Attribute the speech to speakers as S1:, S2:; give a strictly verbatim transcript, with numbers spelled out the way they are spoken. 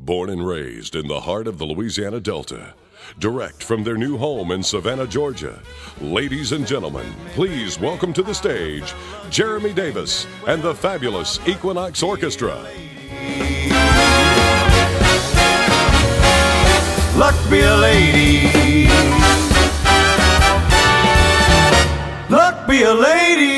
S1: Born and raised in the heart of the Louisiana Delta, direct from their new home in Savannah, Georgia, ladies and gentlemen, please welcome to the stage Jeremy Davis and the fabulous Equinox Orchestra.
S2: Luck be a lady. Luck be a lady.